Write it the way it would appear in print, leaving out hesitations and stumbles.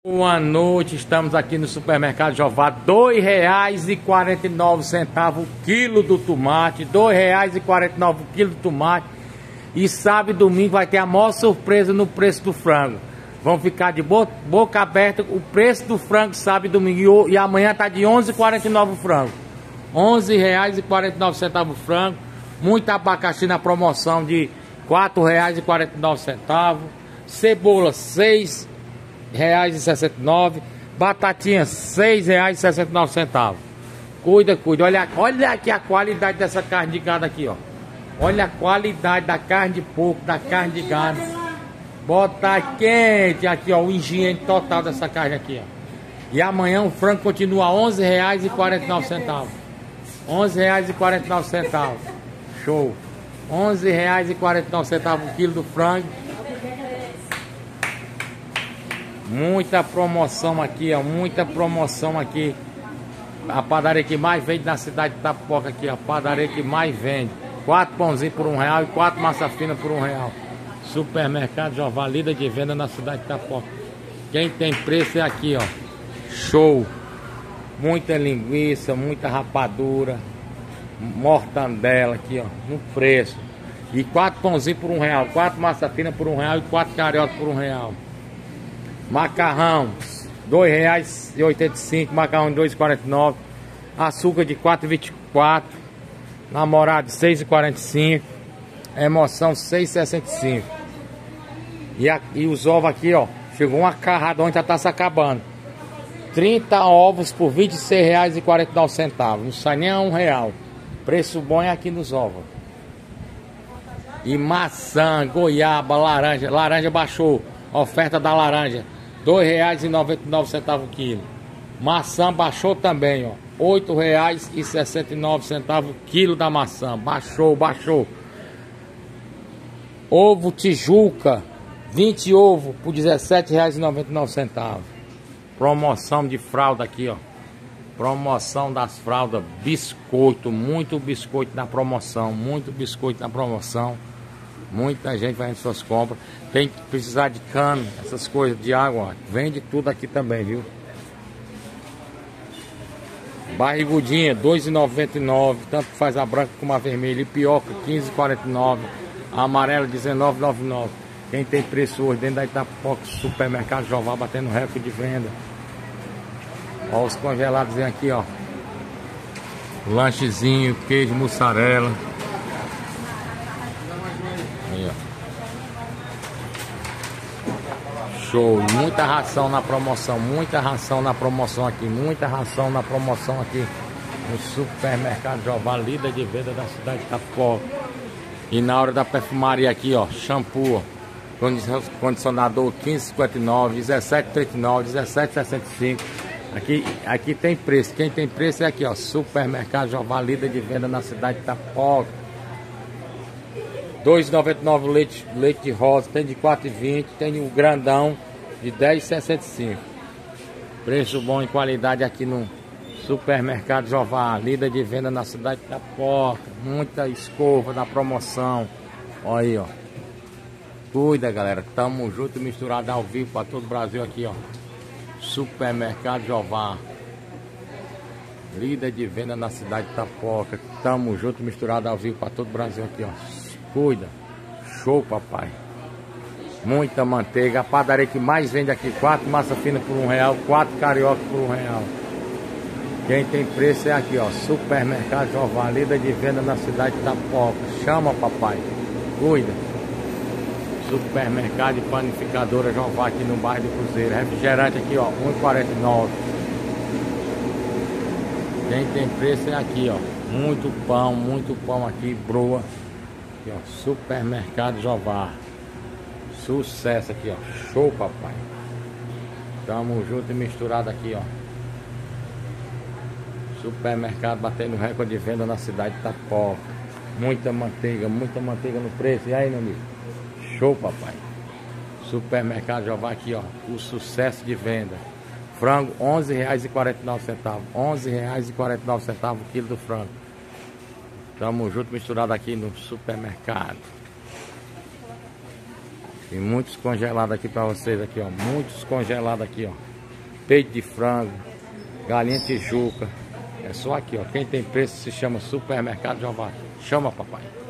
Boa noite, estamos aqui no supermercado Jová, R$ 2,49 o quilo do tomate, R$ 2,49 o quilo do tomate. E sábado e domingo vai ter a maior surpresa no preço do frango. Vão ficar de boca aberta o preço do frango sábado e domingo. E amanhã tá de R$ 11,49 o frango. R$ 11,49 o frango. Muito abacaxi na promoção de R$ 4,49. Cebola, R$ 6,69. Batatinha, R$ 6,69. Cuida. Olha aqui a qualidade dessa carne de gado aqui, ó. Olha a qualidade da carne de porco, da carne de gado. Bota quente aqui, ó, o higiene total dessa carne aqui, ó. E amanhã o frango continua R$ 11,49. R$ 11,49. Show. R$ 11,49 o quilo do frango. Muita promoção aqui, ó. Muita promoção aqui. A padaria que mais vende na cidade de Itapoca aqui, a padaria que mais vende. 4 pãozinhos por R$ 1 e 4 massa fina por R$ 1. Supermercado Jová, líder de venda na cidade de Itapoca. Quem tem preço é aqui, ó. Show. Muita linguiça, muita rapadura, mortandela aqui, ó, no preço. E 4 pãozinhos por R$ 1, 4 massa fina por R$ 1 e 4 carioca por R$ 1. Macarrão, R$ 2,85, macarrão de R$ 2,49, açúcar de R$ 4,24, namorado R$ 6,45, emoção R$ 6,65. E os ovos aqui, ó, chegou uma carrada onde já tá se acabando. 30 ovos por R$ 26,49, não sai nem a R$ 1. Preço bom é aqui nos ovos. E maçã, goiaba, laranja baixou, oferta da laranja, R$ 2,99 o quilo. Maçã baixou também, ó, R$ 8,69 o quilo da maçã. Baixou. Ovo Tijuca, 20 ovos por R$ 17,99. Promoção de fralda aqui, ó. Promoção das fraldas, biscoito, muito biscoito na promoção, Muita gente fazendo suas compras. Quem precisar de cano, essas coisas de água, ó, vende tudo aqui também, viu? Barrigudinha, R$ 2,99, tanto faz a branca como a vermelha. E pioca, R$ 15,49. A amarela, R$ 19,99. Quem tem preço hoje dentro da Itapoca, supermercado Jová, batendo recorde de venda. Ó, os congelados vem aqui, ó. Lanchezinho, queijo, mussarela. Aí, ó. Show. Muita ração na promoção. Aqui. No supermercado Jová, líder de venda da cidade de Itapoca. E na hora da perfumaria aqui, ó. Shampoo, ó. Condicionador 15,59, 17,39, 17,65. Aqui tem preço. Quem tem preço é aqui, ó. Supermercado Jová, líder de venda na cidade de Itapoca. R$ 2,99 leite de rosa. Tem de 4,20. Tem o grandão de 10,65. Preço bom e qualidade aqui no supermercado Jová, líder de venda na cidade de Itapoca. Muita escova na promoção. Olha aí, ó. Cuida, galera. Tamo junto, misturado ao vivo para todo o Brasil aqui, ó. Supermercado Jová, líder de venda na cidade de Itapoca. Tamo junto, misturado ao vivo para todo o Brasil aqui, ó. Cuida. Show, papai. Muita manteiga. A padaria que mais vende aqui, 4 massa fina por R$ 1, 4 carioca por R$ 1. Quem tem preço é aqui, ó. Supermercado Jová, líder de venda na cidade de Itapoca. Chama, papai. Cuida. Supermercado e panificadora Jová aqui no bairro do Cruzeiro. Refrigerante aqui, ó, R$ 1,49. Quem tem preço é aqui, ó. Muito pão aqui, broa. Aqui, ó, supermercado Jová. Sucesso aqui, ó. Show, papai. Tamo junto e misturado aqui, ó. Supermercado batendo recorde de venda na cidade de Itapoca. Muita manteiga no preço. E aí, meu amigo? Show, papai. Supermercado Jová aqui, ó. O sucesso de venda. Frango, R$ 11,49. R$ 11,49 o quilo do frango. Tamo junto, misturado aqui no supermercado. E muitos congelados aqui pra vocês aqui, ó. Muitos congelados aqui, ó. peito de frango, galinha tijuca. É só aqui, ó. Quem tem preço se chama Supermercado João Batista. Chama, papai.